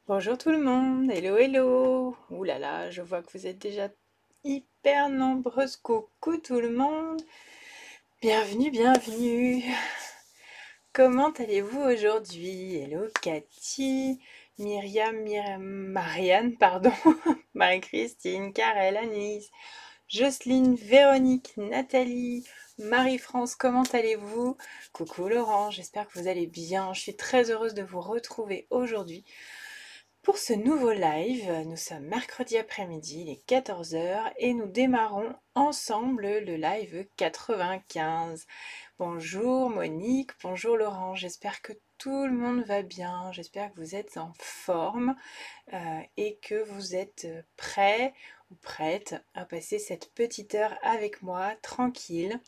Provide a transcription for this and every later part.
Bonjour tout le monde, hello hello. Ouh là là, je vois que vous êtes déjà hyper nombreuses. Coucou tout le monde. Bienvenue, bienvenue. Comment allez-vous aujourd'hui? Hello Cathy, Marianne, pardon, Marie-Christine, Karel, Anise, Jocelyne, Véronique, Nathalie, Marie-France, comment allez-vous? Coucou Laurent, j'espère que vous allez bien. Je suis très heureuse de vous retrouver aujourd'hui pour ce nouveau live. Nous sommes mercredi après-midi, il est 14 heures et nous démarrons ensemble le live 95. Bonjour Monique, bonjour Laurent, j'espère que tout le monde va bien, j'espère que vous êtes en forme et que vous êtes prêts ou prêtes à passer cette petite heure avec moi, tranquille,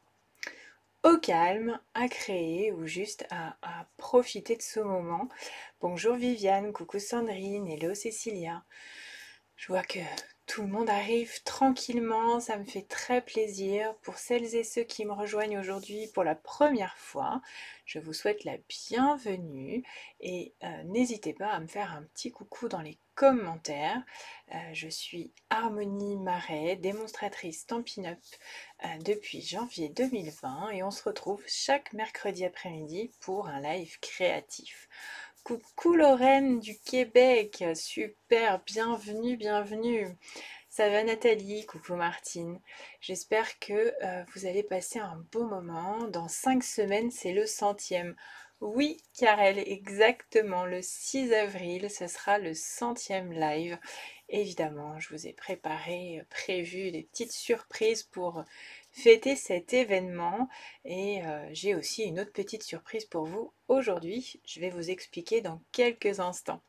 au calme, à créer ou juste à profiter de ce moment. Bonjour Viviane, coucou Sandrine, hello Cécilia. Je vois que tout le monde arrive tranquillement, ça me fait très plaisir. Pour celles et ceux qui me rejoignent aujourd'hui pour la première fois, je vous souhaite la bienvenue et n'hésitez pas à me faire un petit coucou dans les commentaires. Je suis Harmonie Marais, démonstratrice Stampin' Up depuis janvier 2020 et on se retrouve chaque mercredi après-midi pour un live créatif. Coucou Lorraine du Québec, super, bienvenue, bienvenue. Ça va Nathalie, coucou Martine. J'espère que vous allez passer un beau moment. Dans 5 semaines, c'est le 100e. Oui, Karel, exactement, le 6 avril, ce sera le 100e live. Évidemment, je vous ai prévu des petites surprises pour fêter cet événement et j'ai aussi une autre petite surprise pour vous aujourd'hui. Je vais vous expliquer dans quelques instants.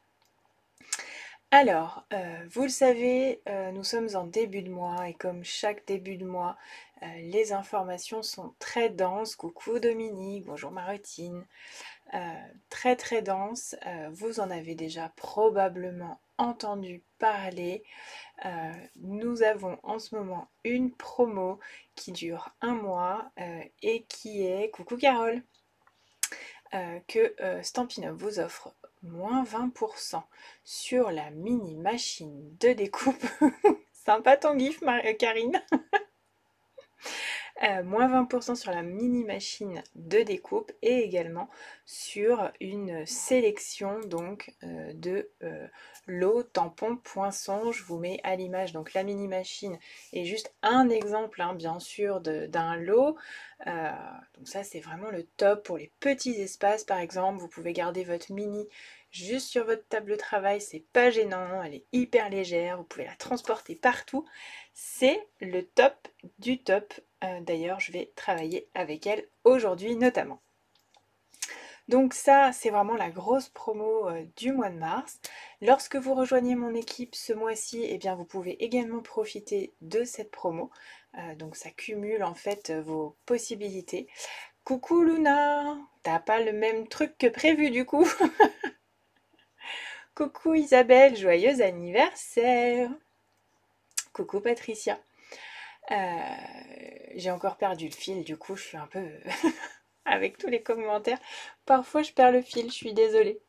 Alors, vous le savez, nous sommes en début de mois et comme chaque début de mois, les informations sont très denses. Coucou Dominique, bonjour Marotine. Très très dense. Vous en avez déjà probablement entendu parler. Nous avons en ce moment une promo qui dure un mois et qui est, coucou Carole, que Stampin' Up vous offre moins 20% sur la mini machine de découpe. Sympa ton gif, Karine. Moins 20% sur la mini machine de découpe et également sur une sélection donc de lots tampons poinçons. Je vous mets à l'image donc la mini machine est juste un exemple hein, bien sûr d'un lot. Donc ça c'est vraiment le top pour les petits espaces par exemple. Vous pouvez garder votre mini juste sur votre table de travail, c'est pas gênant, elle est hyper légère, vous pouvez la transporter partout. C'est le top du top. D'ailleurs, je vais travailler avec elle aujourd'hui notamment. Donc ça, c'est vraiment la grosse promo du mois de mars. Lorsque vous rejoignez mon équipe ce mois-ci, eh bien, vous pouvez également profiter de cette promo. Donc ça cumule en fait vos possibilités. Coucou Luna, t'as pas le même truc que prévu du coup. Coucou Isabelle, joyeux anniversaire. Coucou Patricia. J'ai encore perdu le fil, du coup je suis un peu avec tous les commentaires. Parfois je perds le fil, je suis désolée.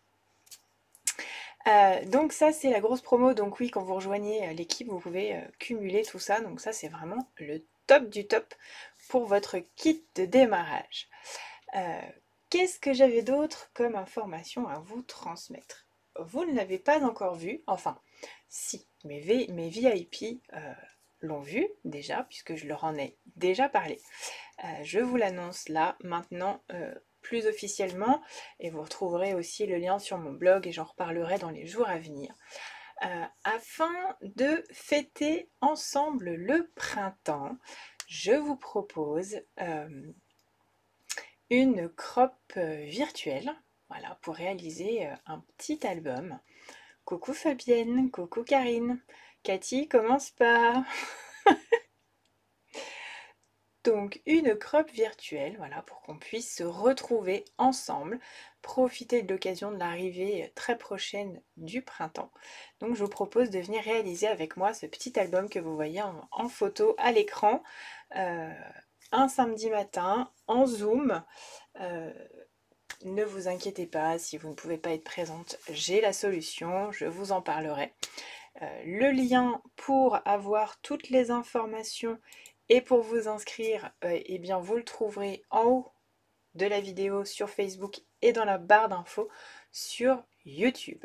Donc ça c'est la grosse promo, donc oui quand vous rejoignez l'équipe vous pouvez cumuler tout ça, donc ça c'est vraiment le top du top pour votre kit de démarrage. Qu'est-ce que j'avais d'autre comme information à vous transmettre? Vous ne l'avez pas encore vu, enfin si, mes VIP l'ont vu déjà, puisque je leur en ai déjà parlé. Je vous l'annonce là, maintenant, plus officiellement, et vous retrouverez aussi le lien sur mon blog, et j'en reparlerai dans les jours à venir. Afin de fêter ensemble le printemps, je vous propose une crop virtuelle, voilà, pour réaliser un petit album. Coucou Fabienne, coucou Karine. Cathy commence par donc une crop virtuelle, voilà, pour qu'on puisse se retrouver ensemble, profiter de l'occasion de l'arrivée très prochaine du printemps. Donc je vous propose de venir réaliser avec moi ce petit album que vous voyez en photo à l'écran, un samedi matin en Zoom. ne vous inquiétez pas, si vous ne pouvez pas être présente, j'ai la solution, je vous en parlerai. Le lien pour avoir toutes les informations et pour vous inscrire, eh bien vous le trouverez en haut de la vidéo sur Facebook et dans la barre d'infos sur YouTube.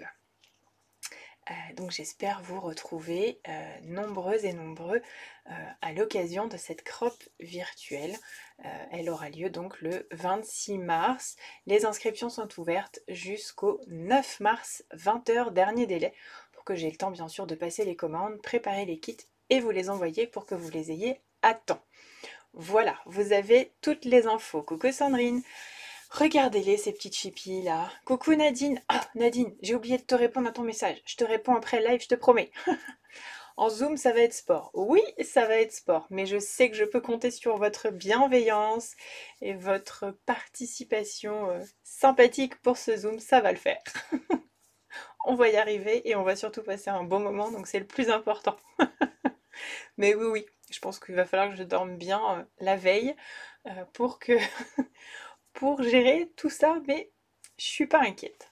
Donc j'espère vous retrouver nombreuses et nombreux à l'occasion de cette crop virtuelle. Elle aura lieu donc le 26 mars. Les inscriptions sont ouvertes jusqu'au 9 mars, 20h, dernier délai, pour que j'ai le temps bien sûr de passer les commandes, préparer les kits et vous les envoyer pour que vous les ayez à temps. Voilà, vous avez toutes les infos. Coucou Sandrine! Regardez-les, ces petites chippies là. Coucou Nadine. Ah, Nadine, j'ai oublié de te répondre à ton message. Je te réponds après le live, je te promets. En Zoom, ça va être sport. Oui, ça va être sport, mais je sais que je peux compter sur votre bienveillance et votre participation sympathique pour ce Zoom. Ça va le faire. On va y arriver et on va surtout passer un bon moment, donc c'est le plus important. Mais oui, oui, je pense qu'il va falloir que je dorme bien la veille pour que pour gérer tout ça, mais je suis pas inquiète.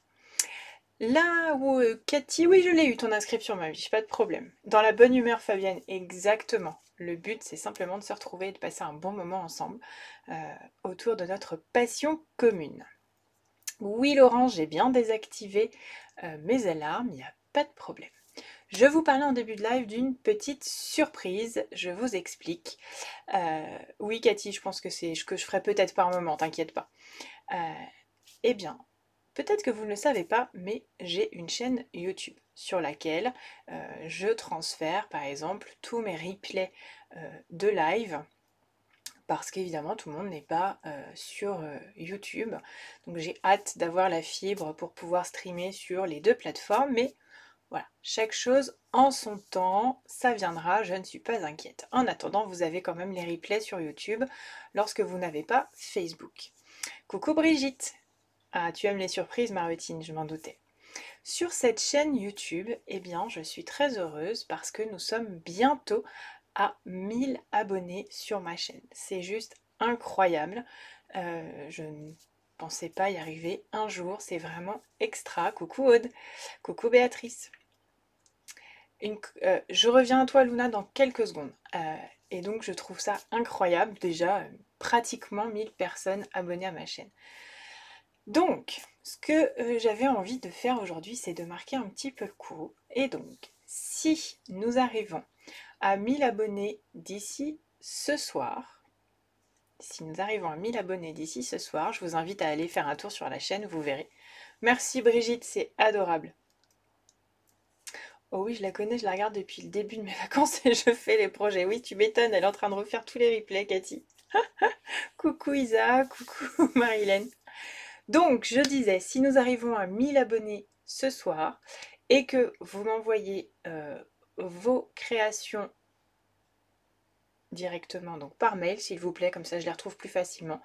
Là où Cathy, oui, je l'ai eu ton inscription, ma vie, pas de problème. Dans la bonne humeur, Fabienne, exactement. Le but, c'est simplement de se retrouver et de passer un bon moment ensemble autour de notre passion commune. Oui, Laurent, j'ai bien désactivé mes alarmes, il n'y a pas de problème. Je vous parlais en début de live d'une petite surprise, je vous explique. Oui, Cathy, je pense que c'est ce que je ferai peut-être par moment, t'inquiète pas. Eh bien, peut-être que vous ne le savez pas, mais j'ai une chaîne YouTube sur laquelle je transfère par exemple tous mes replays de live parce qu'évidemment tout le monde n'est pas sur YouTube. Donc j'ai hâte d'avoir la fibre pour pouvoir streamer sur les deux plateformes, mais voilà, chaque chose en son temps, ça viendra, je ne suis pas inquiète. En attendant, vous avez quand même les replays sur YouTube lorsque vous n'avez pas Facebook. Coucou Brigitte! Ah, tu aimes les surprises, Marutine, je m'en doutais. Sur cette chaîne YouTube, eh bien, je suis très heureuse parce que nous sommes bientôt à 1000 abonnés sur ma chaîne. C'est juste incroyable. Je ne pensais pas y arriver un jour. C'est vraiment extra. Coucou Aude. Coucou Béatrice. Je reviens à toi, Luna, dans quelques secondes. Et donc, je trouve ça incroyable. Déjà, pratiquement 1000 personnes abonnées à ma chaîne. Donc, ce que j'avais envie de faire aujourd'hui, c'est de marquer un petit peu le coup. Et donc, si nous arrivons à 1000 abonnés d'ici ce soir, je vous invite à aller faire un tour sur la chaîne, vous verrez. Merci Brigitte, c'est adorable. Oh oui, je la connais, je la regarde depuis le début de mes vacances et je fais les projets. Oui, tu m'étonnes, elle est en train de refaire tous les replays, Cathy. Coucou Isa, coucou Marilène. Donc, je disais, si nous arrivons à 1000 abonnés ce soir et que vous m'envoyez vos créations directement, donc par mail, s'il vous plaît, comme ça je les retrouve plus facilement,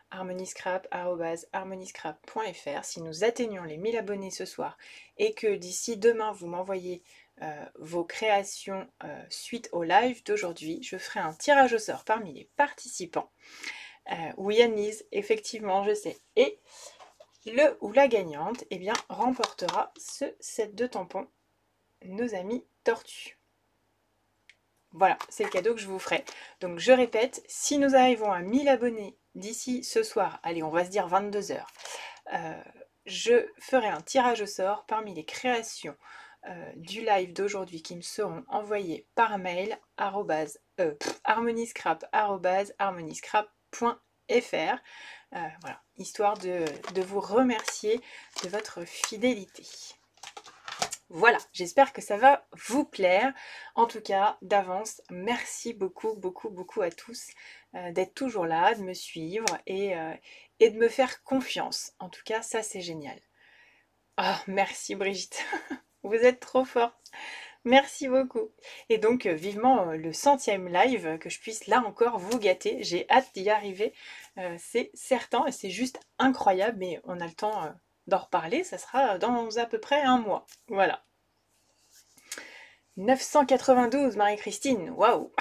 harmoniscrap@harmoniscrap.fr. Si nous atteignons les 1000 abonnés ce soir et que d'ici demain vous m'envoyez vos créations suite au live d'aujourd'hui, je ferai un tirage au sort parmi les participants. Oui, Annelise, effectivement, je sais. Et le ou la gagnante, eh bien, remportera ce set de tampons, nos amis tortues. Voilà, c'est le cadeau que je vous ferai. Donc, je répète, si nous arrivons à 1000 abonnés d'ici ce soir, allez, on va se dire 22h, je ferai un tirage au sort parmi les créations du live d'aujourd'hui qui me seront envoyées par mail harmoniscrap@harmoniscrap.fr. Voilà, histoire de vous remercier de votre fidélité. Voilà, j'espère que ça va vous plaire. En tout cas, d'avance, merci beaucoup, beaucoup, beaucoup à tous d'être toujours là, de me suivre et de me faire confiance. En tout cas, ça c'est génial. Ah, merci Brigitte, vous êtes trop forte. Merci beaucoup. Et donc, vivement le 100e live, que je puisse là encore vous gâter. J'ai hâte d'y arriver, c'est certain, et c'est juste incroyable, mais on a le temps d'en reparler, ça sera dans à peu près un mois. Voilà. 992, Marie-Christine, waouh.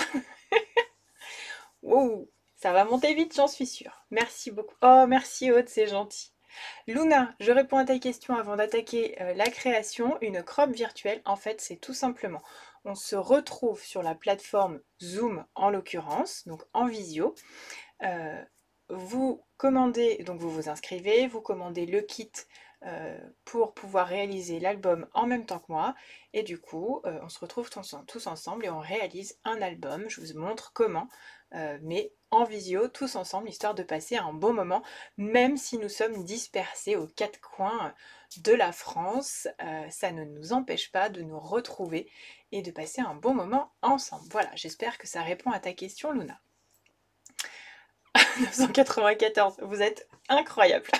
Wow, ça va monter vite, j'en suis sûre. Merci beaucoup. Oh, merci Aude, c'est gentil. Luna, je réponds à ta question avant d'attaquer la création. Une crop virtuelle, en fait, c'est tout simplement, on se retrouve sur la plateforme Zoom en l'occurrence, donc en visio. Euh, Vous commandez, donc vous vous inscrivez, vous commandez le kit pour pouvoir réaliser l'album en même temps que moi. Et du coup, on se retrouve tous ensemble et on réalise un album. Je vous montre comment, mais en visio, tous ensemble, histoire de passer un bon moment, même si nous sommes dispersés aux quatre coins de la France. Ça ne nous empêche pas de nous retrouver et de passer un bon moment ensemble. Voilà, j'espère que ça répond à ta question, Luna. 994, vous êtes incroyable.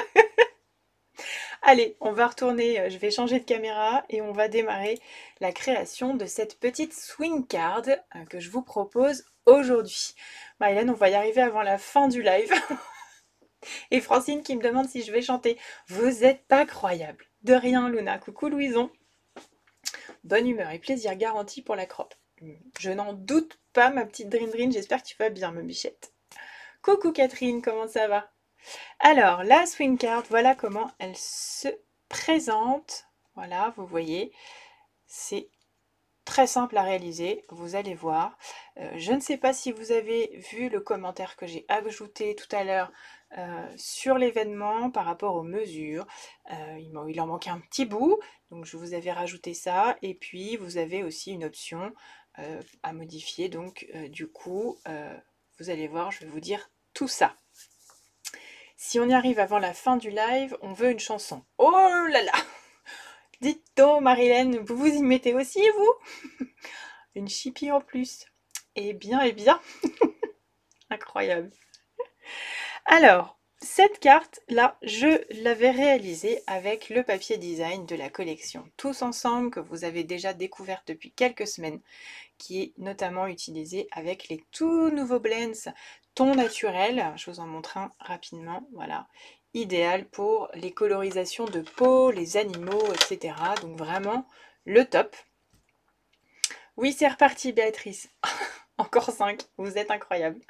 Allez, on va retourner, je vais changer de caméra et on va démarrer la création de cette petite swing card que je vous propose aujourd'hui. Marilyn, on va y arriver avant la fin du live. Et Francine qui me demande si je vais chanter. Vous êtes pas croyable. De rien, Luna. Coucou Louison. Bonne humeur et plaisir garanti pour la crop. Je n'en doute pas, ma petite Drin. J'espère que tu vas bien, ma bichette. Coucou Catherine, comment ça va? Alors, la swing card, voilà comment elle se présente. Voilà, vous voyez, c'est très simple à réaliser, vous allez voir. Je ne sais pas si vous avez vu le commentaire que j'ai ajouté tout à l'heure sur l'événement par rapport aux mesures. Il en manque un petit bout, donc je vous avais rajouté ça. Et puis, vous avez aussi une option à modifier. Donc, du coup, vous allez voir, je vais vous dire tout ça. Si on y arrive avant la fin du live, on veut une chanson. Oh là là! Dites donc, Marilyn, vous vous y mettez aussi, vous? Une chippie en plus. Eh bien, incroyable. Alors, cette carte-là, je l'avais réalisée avec le papier design de la collection Tous Ensemble, que vous avez déjà découvert depuis quelques semaines, qui est notamment utilisé avec les tout nouveaux blends ton naturel. Je vous en montre un rapidement, voilà. Idéal pour les colorisations de peau, les animaux, etc. Donc vraiment le top. Oui, c'est reparti, Béatrice. Encore 5, vous êtes incroyable.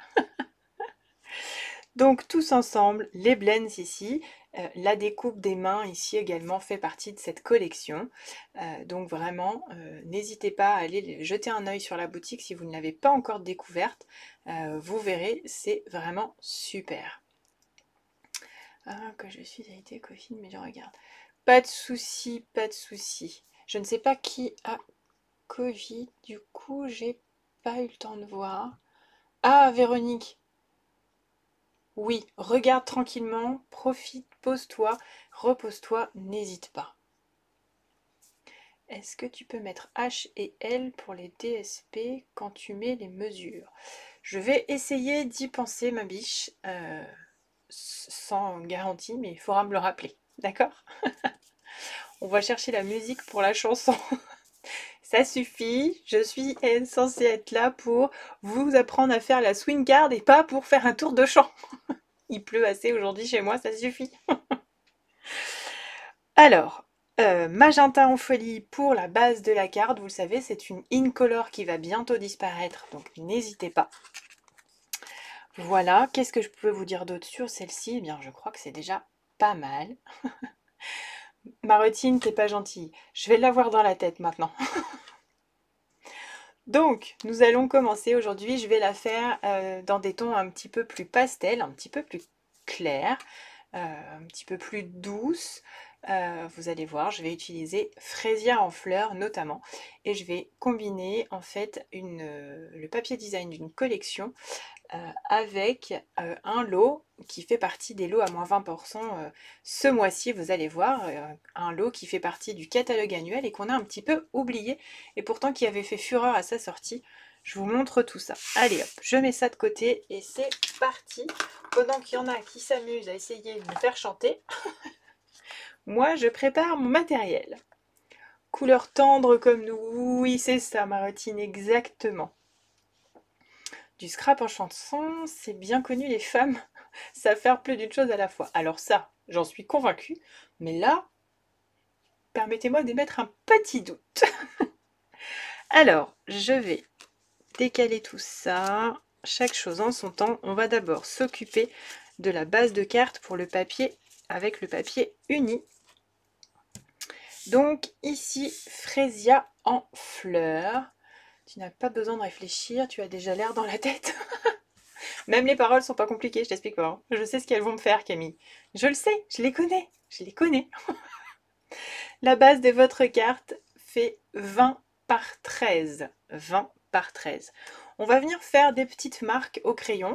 Donc tous ensemble, les blends ici, la découpe des mains ici également fait partie de cette collection. Donc vraiment, n'hésitez pas à aller jeter un œil sur la boutique si vous ne l'avez pas encore découverte. Vous verrez, c'est vraiment super. Ah, que je suis invitée Covid, mais je regarde. Pas de souci, pas de souci. Je ne sais pas qui a Covid, du coup, j'ai pas eu le temps de voir. Ah, Véronique, oui, regarde tranquillement, profite, pose-toi, repose-toi, n'hésite pas. Est-ce que tu peux mettre H et L pour les DSP quand tu mets les mesures? Je vais essayer d'y penser, ma biche, sans garantie, mais il faudra me le rappeler, d'accord? On va chercher la musique pour la chanson. Ça suffit, je suis censée être là pour vous apprendre à faire la swing card et pas pour faire un tour de chant. Il pleut assez aujourd'hui chez moi, ça suffit. Alors, magenta en folie pour la base de la carte, vous le savez, c'est une incolore qui va bientôt disparaître, donc n'hésitez pas. Voilà, qu'est-ce que je peux vous dire d'autre sur celle-ci? Eh bien, je crois que c'est déjà pas mal. Marotine, t'es pas gentille. Je vais l'avoir dans la tête maintenant. Donc, nous allons commencer aujourd'hui. Je vais la faire dans des tons un petit peu plus pastel, un petit peu plus clairs, un petit peu plus douces. Vous allez voir, je vais utiliser fraisière en fleurs notamment. Et je vais combiner en fait le papier design d'une collection avec un lot qui fait partie des lots à moins 20% ce mois-ci, vous allez voir, un lot qui fait partie du catalogue annuel et qu'on a un petit peu oublié et pourtant qui avait fait fureur à sa sortie. Je vous montre tout ça. Allez hop, je mets ça de côté et c'est parti. Pendant qu'il y en a qui s'amusent à essayer de me faire chanter, moi je prépare mon matériel. Couleur tendre comme nous, oui c'est ça Marotine, exactement. Du scrap en chanson, c'est bien connu, les femmes savent faire plus d'une chose à la fois. Alors ça, j'en suis convaincue, mais là, permettez-moi d'émettre un petit doute. Alors, je vais décaler tout ça, chaque chose en son temps. On va d'abord s'occuper de la base de carte pour le papier avec le papier uni. Donc ici, Frésia en fleurs. Tu n'as pas besoin de réfléchir, tu as déjà l'air dans la tête. Même les paroles sont pas compliquées, je t'explique pas, hein. Je sais ce qu'elles vont me faire, Camille. Je le sais, je les connais, je les connais. La base de votre carte fait 20 par 13. 20 par 13. On va venir faire des petites marques au crayon.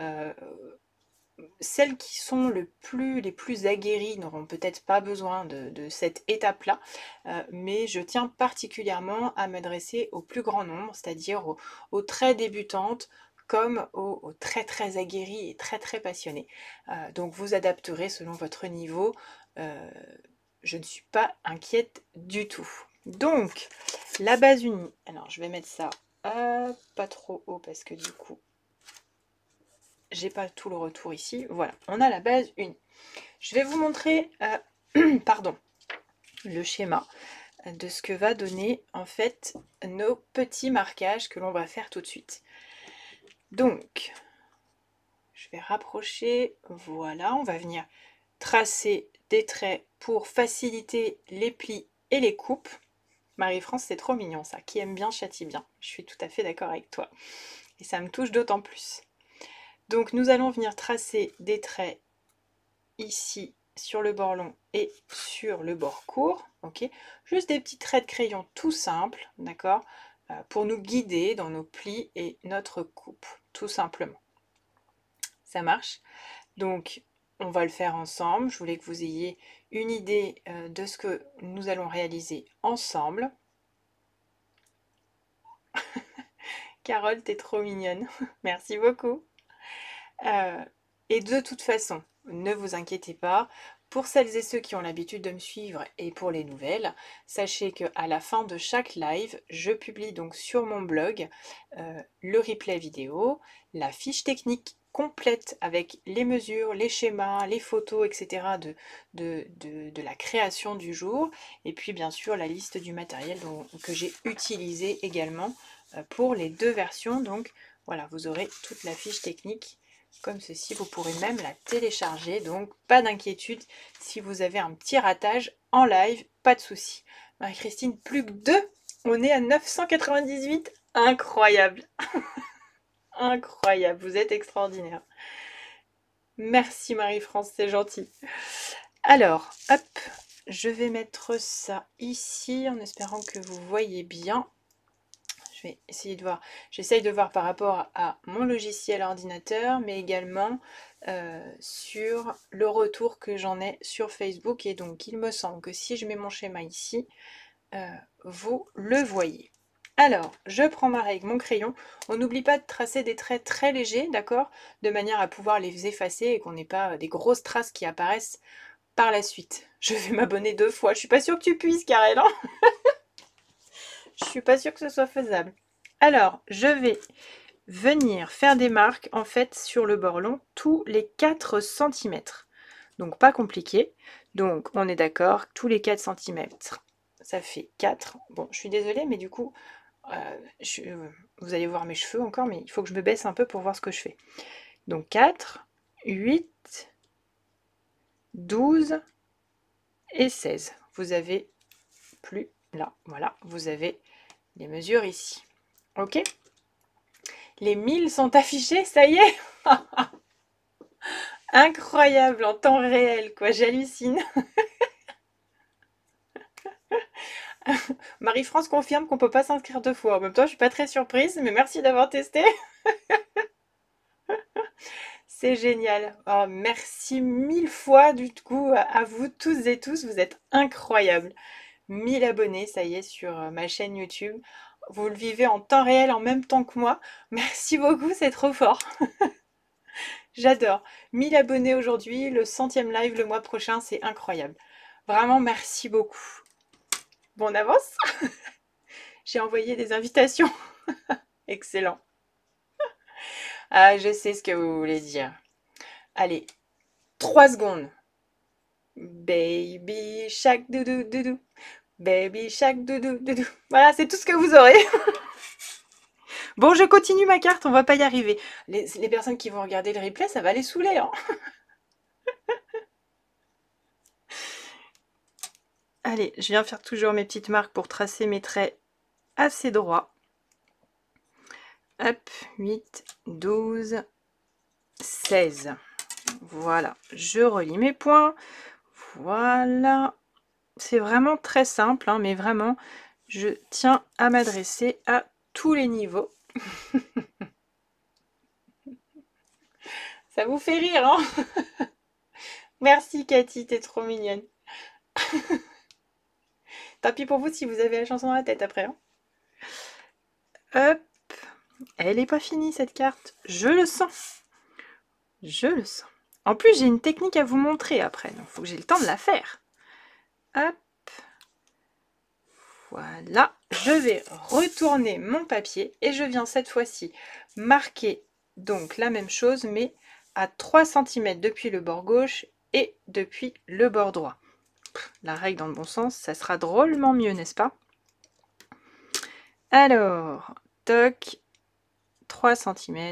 Celles qui sont les plus aguerries n'auront peut-être pas besoin de cette étape-là, mais je tiens particulièrement à m'adresser au plus grand nombre, c'est-à-dire aux très débutantes, comme aux très très aguerries et très très passionnées. Donc vous adapterez selon votre niveau. Je ne suis pas inquiète du tout. Donc, la base unie. Alors, je vais mettre ça pas trop haut parce que du coup, j'ai pas tout le retour ici. Voilà, on a la base unie. Je vais vous montrer pardon, le schéma de ce que va donner en fait nos petits marquages que l'on va faire tout de suite. Donc, je vais rapprocher. Voilà, on va venir tracer des traits pour faciliter les plis et les coupes. Marie-France, c'est trop mignon ça. Qui aime bien châtie bien. Je suis tout à fait d'accord avec toi. Et ça me touche d'autant plus. Donc nous allons venir tracer des traits ici sur le bord long et sur le bord court. Ok, juste des petits traits de crayon tout simples, d'accord, pour nous guider dans nos plis et notre coupe, tout simplement. Ça marche. Donc on va le faire ensemble. Je voulais que vous ayez une idée de ce que nous allons réaliser ensemble. Carole, t'es trop mignonne. Merci beaucoup. Et de toute façon, ne vous inquiétez pas. Pour celles et ceux qui ont l'habitude de me suivre et pour les nouvelles, sachez qu'à la fin de chaque live, je publie donc sur mon blog le replay vidéo, la fiche technique complète avec les mesures, les schémas, les photos, etc. de la création du jour, et puis bien sûr la liste du matériel que j'ai utilisé également pour les deux versions. Donc voilà, vous aurez toute la fiche technique comme ceci. Vous pourrez même la télécharger, donc pas d'inquiétude si vous avez un petit ratage en live, pas de souci. Marie-Christine, plus que 2, on est à 998, incroyable. Incroyable, vous êtes extraordinaire. Merci Marie-France, c'est gentil. Alors, hop, je vais mettre ça ici en espérant que vous voyez bien. Je vais essayer de voir. J'essaye de voir par rapport à mon logiciel ordinateur, mais également sur le retour que j'en ai sur Facebook. Et donc, il me semble que si je mets mon schéma ici, vous le voyez. Alors, je prends ma règle, mon crayon. On n'oublie pas de tracer des traits très légers, d'accord, de manière à pouvoir les effacer et qu'on n'ait pas des grosses traces qui apparaissent par la suite. Je vais m'abonner 2 fois. Je suis pas sûre que tu puisses, Karel, hein. Je suis pas sûre que ce soit faisable. Alors, je vais venir faire des marques en fait sur le bord long tous les 4 cm. Donc pas compliqué. Donc on est d'accord, tous les 4 cm, ça fait 4. Bon, je suis désolée, mais du coup, vous allez voir mes cheveux encore, mais il faut que je me baisse un peu pour voir ce que je fais. Donc 4, 8, 12 et 16. Vous avez plus là, voilà, vous avez les mesures ici. Ok? Les 1000 sont affichés, ça y est. Incroyable, en temps réel, quoi, j'hallucine. Marie-France confirme qu'on peut pas s'inscrire 2 fois. En même temps, je suis pas très surprise, mais merci d'avoir testé. C'est génial. Oh, merci 1000 fois du coup à vous tous et tous, vous êtes incroyables. 1000 abonnés, ça y est, sur ma chaîne YouTube. Vous le vivez en temps réel en même temps que moi. Merci beaucoup, c'est trop fort. J'adore. 1000 abonnés aujourd'hui, le 100e live le mois prochain, c'est incroyable. Vraiment, merci beaucoup. Bon, on avance. J'ai envoyé des invitations. Excellent. Ah, je sais ce que vous voulez dire. Allez, 3 secondes. Baby shark doudou doudou. Baby shark doudou doudou. Voilà, c'est tout ce que vous aurez. Bon, je continue ma carte, on va pas y arriver. Les personnes qui vont regarder le replay, ça va les saouler, hein. Allez, je viens faire toujours mes petites marques pour tracer mes traits assez droits. Hop, 8, 12, 16. Voilà, je relis mes points. Voilà. C'est vraiment très simple, hein, mais vraiment, je tiens à m'adresser à tous les niveaux. Ça vous fait rire, hein? Merci Cathy, t'es trop mignonne. Tant pis pour vous si vous avez la chanson dans la tête après. Hein. Hop, elle n'est pas finie cette carte. Je le sens. Je le sens. En plus, j'ai une technique à vous montrer après, donc il faut que j'ai le temps de la faire. Hop. Voilà. Je vais retourner mon papier et je viens cette fois-ci marquer donc la même chose, mais à 3 cm depuis le bord gauche et depuis le bord droit. La règle dans le bon sens, ça sera drôlement mieux, n'est-ce pas? Alors, toc, 3 cm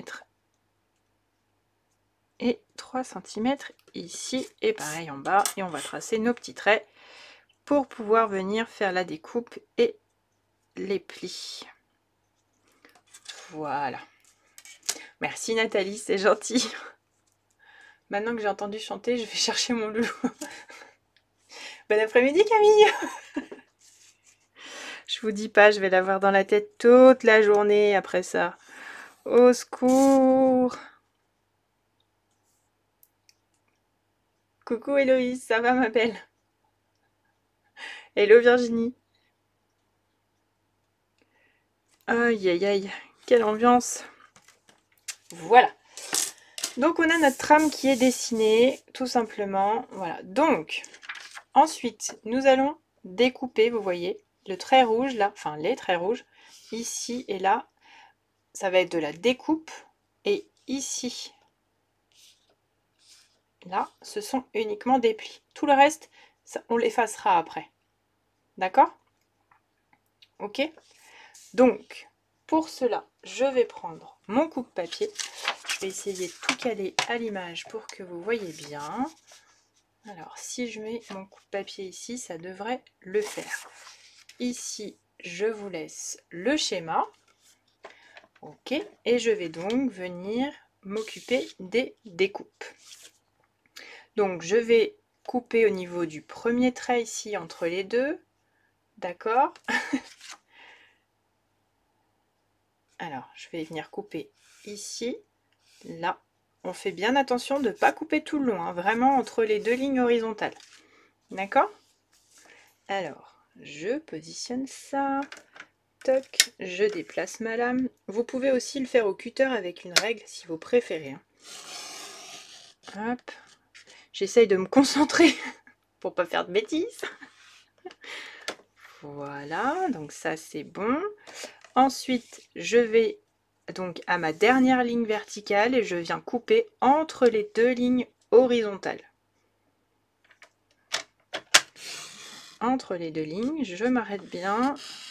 et 3 cm ici et pareil en bas, et on va tracer nos petits traits pour pouvoir venir faire la découpe et les plis. Voilà. Merci Nathalie, c'est gentil. Maintenant que j'ai entendu chanter, je vais chercher mon loulou. Bon après-midi Camille. Je vous dis pas, je vais l'avoir dans la tête toute la journée après ça. Au secours. Coucou Héloïse, ça va ma belle? Hello Virginie. Aïe aïe aïe, quelle ambiance. Voilà. Donc on a notre trame qui est dessinée, tout simplement. Voilà. Donc, ensuite, nous allons découper, vous voyez, le trait rouge là, enfin les traits rouges, ici et là. Ça va être de la découpe. Et ici, là, ce sont uniquement des plis. Tout le reste, ça, on l'effacera après. D'accord? Ok? Donc, pour cela, je vais prendre mon coupe-papier. Je vais essayer de tout caler à l'image pour que vous voyez bien. Alors, si je mets mon coupe-papier ici, ça devrait le faire. Ici, je vous laisse le schéma. Ok, et je vais donc venir m'occuper des découpes. Donc, je vais couper au niveau du premier trait ici entre les deux. D'accord? Alors, je vais venir couper ici, là. On fait bien attention de ne pas couper tout le long, hein, vraiment entre les deux lignes horizontales. D'accord? Alors, je positionne ça. Toc, je déplace ma lame. Vous pouvez aussi le faire au cutter avec une règle si vous préférez. Hein. Hop. J'essaye de me concentrer pour pas faire de bêtises. Voilà, donc ça c'est bon. Ensuite, je vais donc à ma dernière ligne verticale et je viens couper entre les deux lignes horizontales. Entre les deux lignes, je m'arrête bien.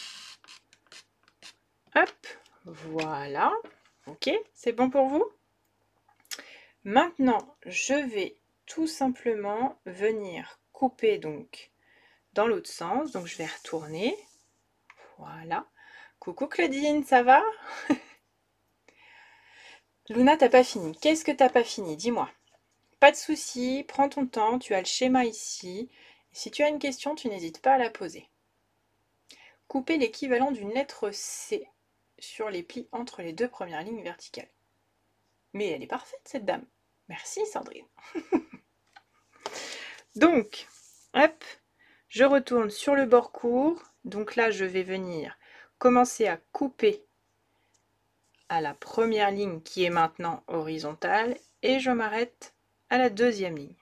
Hop, voilà. Ok, c'est bon pour vous? Maintenant, je vais tout simplement venir couper donc dans l'autre sens. Donc je vais retourner. Voilà. Coucou Claudine, ça va? Luna, t'as pas fini. Qu'est-ce que t'as pas fini? Dis-moi. Pas de souci, prends ton temps, tu as le schéma ici. Si tu as une question, tu n'hésites pas à la poser. Couper l'équivalent d'une lettre C sur les plis entre les deux premières lignes verticales. Mais elle est parfaite cette dame. Merci Sandrine. Donc, hop, je retourne sur le bord court. Donc là, je vais venir commencer à couper à la première ligne qui est maintenant horizontale et je m'arrête à la deuxième ligne.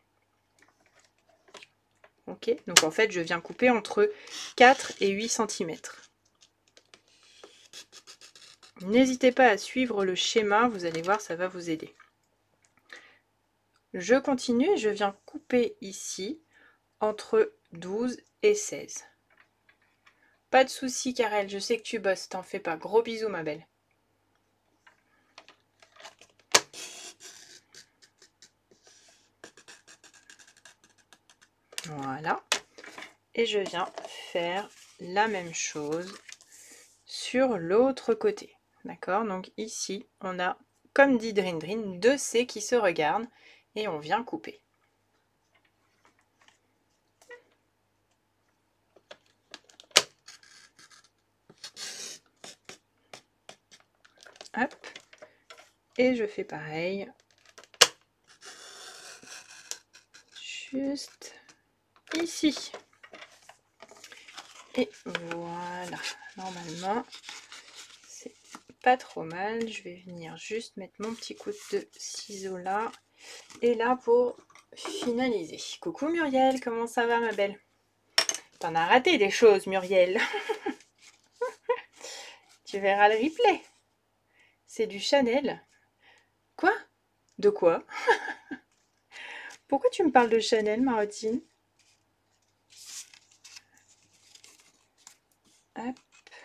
Ok, donc en fait, je viens couper entre 4 et 8 cm. N'hésitez pas à suivre le schéma, vous allez voir, ça va vous aider. Je continue et je viens couper ici entre 12 et 16. Pas de souci, Karel, je sais que tu bosses, t'en fais pas. Gros bisous, ma belle. Voilà. Et je viens faire la même chose sur l'autre côté. D'accord? Donc ici, on a, comme dit Drin Drin, 2 C qui se regardent et on vient couper. Hop. Et je fais pareil. Juste ici. Et voilà. Normalement, c'est pas trop mal. Je vais venir juste mettre mon petit coup de ciseau là. Et là pour finaliser. Coucou Muriel, comment ça va ma belle? T'en as raté des choses Muriel. Tu verras le replay. C'est du Chanel. Quoi? De quoi? Pourquoi tu me parles de Chanel, Marotine? Hop.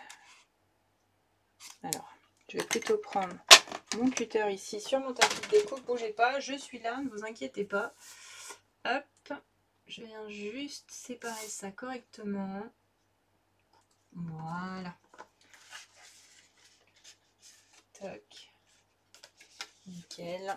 Alors, je vais plutôt prendre mon cutter ici sur mon tapis de déco. Bougez pas, je suis là, ne vous inquiétez pas. Hop, je viens juste séparer ça correctement. Voilà. Toc. Nickel.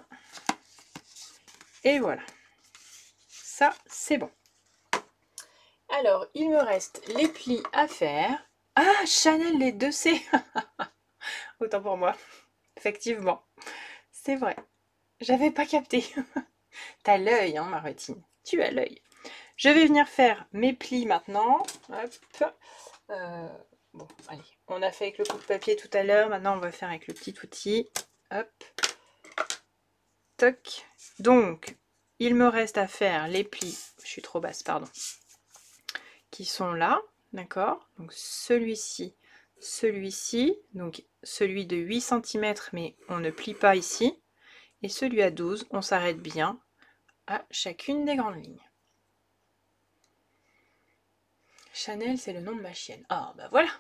Et voilà. Ça, c'est bon. Alors, il me reste les plis à faire. Ah, Chanel, les 2C. Autant pour moi. Effectivement. C'est vrai. J'avais pas capté. T'as l'œil, hein, Marotine. Tu as l'œil. Je vais venir faire mes plis maintenant. Hop. Bon, allez. On a fait avec le coup de papier tout à l'heure. Maintenant, on va faire avec le petit outil. Hop. Toc. Donc, il me reste à faire les plis. Je suis trop basse, pardon. Qui sont là. D'accord? Donc, celui-ci. Celui-ci. Donc, celui de 8 cm, mais on ne plie pas ici. Et celui à 12, on s'arrête bien à chacune des grandes lignes. Chanel, c'est le nom de ma chienne. Ah, bah voilà.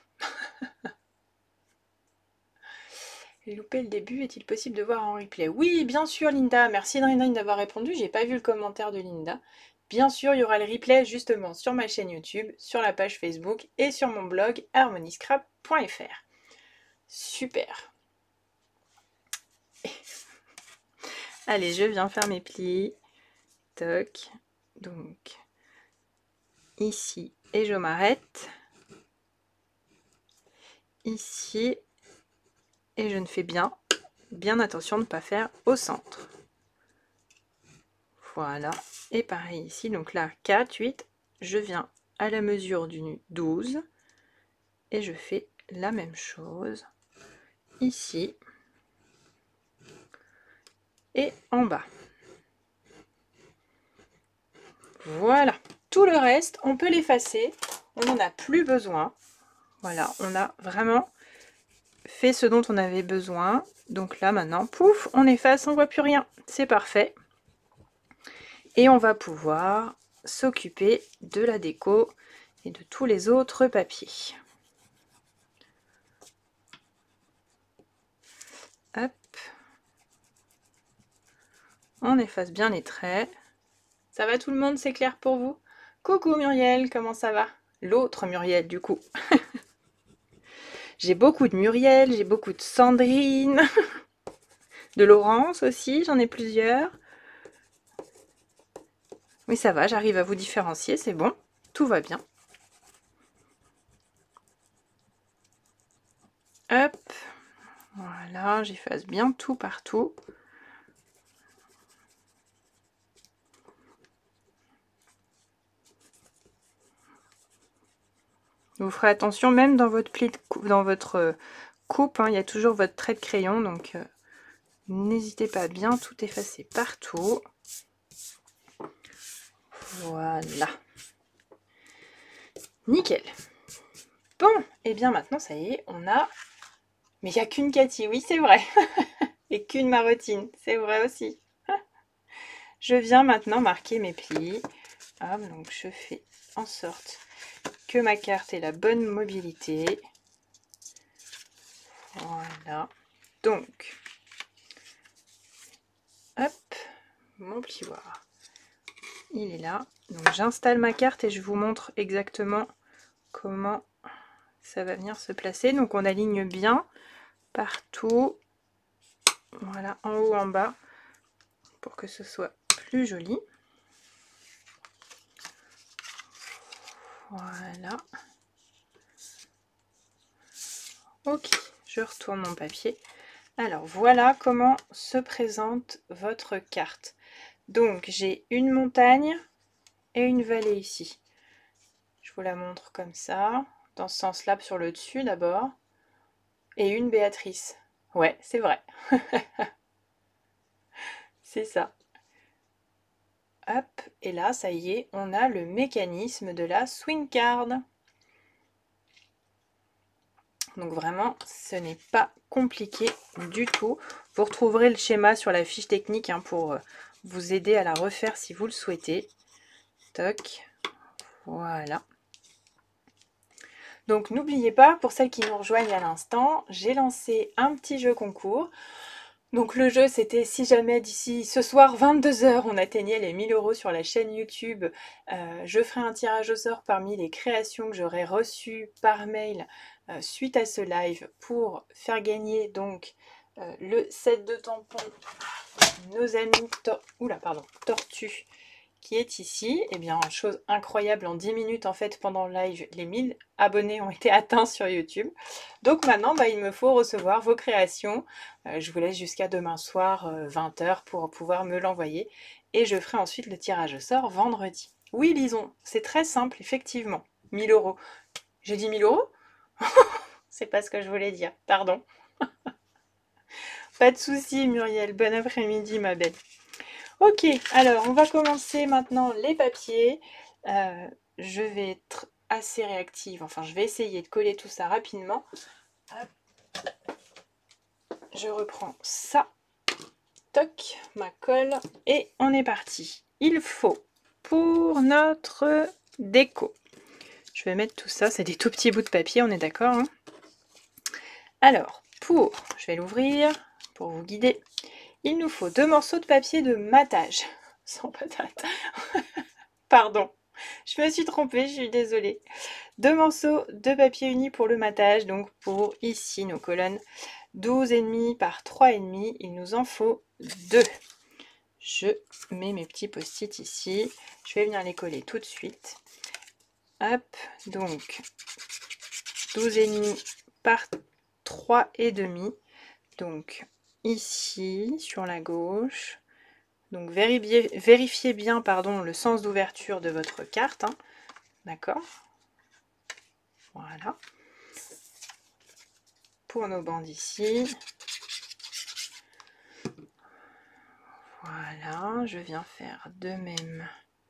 Loupé le début, est-il possible de voir en replay? Oui, bien sûr, Linda. Merci Drinline d'avoir répondu. J'ai pas vu le commentaire de Linda. Bien sûr, il y aura le replay justement sur ma chaîne YouTube, sur la page Facebook et sur mon blog harmoniescrap.fr. Super. Allez, je viens faire mes plis. Toc. Donc, ici, et je m'arrête. Ici, et je ne fais bien attention de ne pas faire au centre. Voilà, et pareil ici, donc là 4, 8, je viens à la mesure du 12 et je fais la même chose ici et en bas. Voilà, tout le reste on peut l'effacer, on n'en a plus besoin. Voilà, on a vraiment fait ce dont on avait besoin. Donc là maintenant, pouf, on efface, on voit plus rien, c'est parfait. Et on va pouvoir s'occuper de la déco et de tous les autres papiers. Hop. On efface bien les traits. Ça va tout le monde, c'est clair pour vous? Coucou Muriel, comment ça va? L'autre Muriel du coup. J'ai beaucoup de Muriel, j'ai beaucoup de Sandrine, de Laurence aussi, j'en ai plusieurs. Oui ça va, j'arrive à vous différencier, c'est bon, tout va bien. Hop, voilà, j'efface bien tout partout. Vous ferez attention, même dans votre pli dans votre coupe, hein, il y a toujours votre trait de crayon, donc n'hésitez pas à bien tout effacer partout. Voilà. Nickel. Bon, et bien maintenant, ça y est, on a... Mais il n'y a qu'une Cathy, oui, c'est vrai. Et qu'une Marotine, c'est vrai aussi. Je viens maintenant marquer mes plis. Hop, donc je fais en sorte que ma carte ait la bonne mobilité. Voilà. Donc, hop, mon plioir il est là. Donc j'installe ma carte et je vous montre exactement comment ça va venir se placer. Donc on aligne bien partout, voilà, en haut, en bas, pour que ce soit plus joli. Voilà. Ok, je retourne mon papier. Alors voilà comment se présente votre carte. Donc j'ai une montagne et une vallée ici. Je vous la montre comme ça, dans ce sens-là, sur le dessus d'abord. Et une Béatrice. Ouais, c'est vrai. C'est ça. Hop, et là, ça y est, on a le mécanisme de la swing card. Donc vraiment, ce n'est pas compliqué du tout. Vous retrouverez le schéma sur la fiche technique hein, pour vous aider à la refaire si vous le souhaitez. Toc, voilà. Donc n'oubliez pas, pour celles qui nous rejoignent à l'instant, j'ai lancé un petit jeu concours. Donc le jeu c'était si jamais d'ici ce soir 22h on atteignait les 1000 € sur la chaîne YouTube, je ferai un tirage au sort parmi les créations que j'aurai reçues par mail suite à ce live pour faire gagner donc le set de tampons nos amis Tortue qui est ici. Et bien chose incroyable, en 10 minutes en fait pendant le live les 1000 abonnés ont été atteints sur YouTube. Donc maintenant il me faut recevoir vos créations. Je vous laisse jusqu'à demain soir 20h pour pouvoir me l'envoyer et je ferai ensuite le tirage au sort vendredi. Oui Lison, c'est très simple effectivement. 1000 €. J'ai dit 1000 €? C'est pas ce que je voulais dire, pardon. Pas de souci Muriel, bon après-midi ma belle. Ok, alors on va commencer maintenant les papiers. Je vais être assez réactive, enfin je vais essayer de coller tout ça rapidement. Hop. Je reprends ça, toc, ma colle, et on est parti. Il faut, pour notre déco, je vais mettre tout ça, c'est des tout petits bouts de papier, on est d'accord hein. Alors, je vais l'ouvrir pour vous guider. Il nous faut 2 morceaux de papier de matage, sans patate. Pardon, je me suis trompée, je suis désolée. 2 morceaux de papier uni pour le matage, donc pour ici nos colonnes 12,5 par 3,5, il nous en faut 2. Je mets mes petits post-it ici, je vais venir les coller tout de suite. Hop, donc 12,5 par 3,5, donc ici sur la gauche. Donc vérifiez bien le sens d'ouverture de votre carte, hein. D'accord. Voilà. Pour nos bandes ici. Voilà, je viens faire de même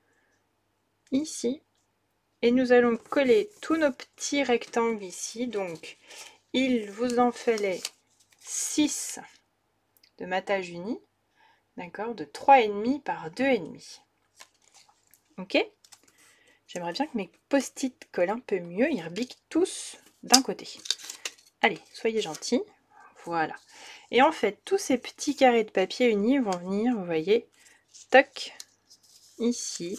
ici. Et nous allons coller tous nos petits rectangles ici. Donc, il vous en fallait 6 de matage uni. D'accord, de 3,5 par 2,5. Ok. J'aimerais bien que mes post-it collent un peu mieux. Ils rebiquent tous d'un côté. Allez, soyez gentils. Voilà. Et en fait, tous ces petits carrés de papier uni vont venir, vous voyez, toc, ici.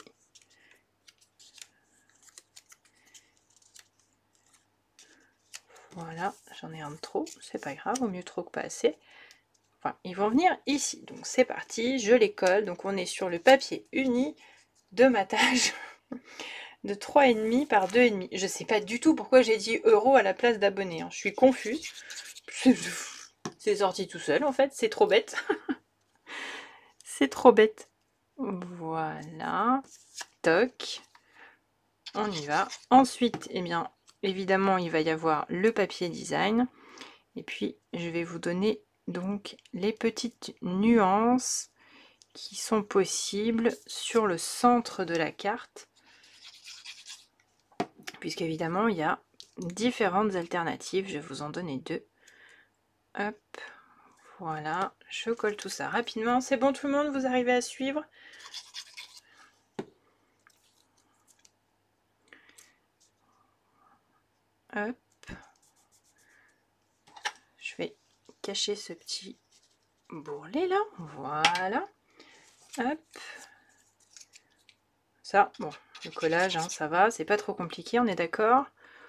Voilà, j'en ai un de trop, c'est pas grave, au mieux trop que pas assez. Enfin, ils vont venir ici. Donc c'est parti, je les colle. Donc on est sur le papier uni de matage de 3,5 par 2,5. Je sais pas du tout pourquoi j'ai dit euros à la place d'abonnés, hein. Je suis confuse. C'est sorti tout seul en fait, c'est trop bête. C'est trop bête. Voilà. Toc. On y va. Ensuite, eh bien, évidemment, il va y avoir le papier design. Et puis, je vais vous donner donc les petites nuances qui sont possibles sur le centre de la carte. Puisqu'évidemment, il y a différentes alternatives. Je vais vous en donner 2. Hop. Voilà, je colle tout ça rapidement. C'est bon tout le monde, vous arrivez à suivre? Hop. Je vais cacher ce petit bourrelet là. Voilà. Hop. ça, bon, le collage, hein, ça va, c'est pas trop compliqué, on est d'accord.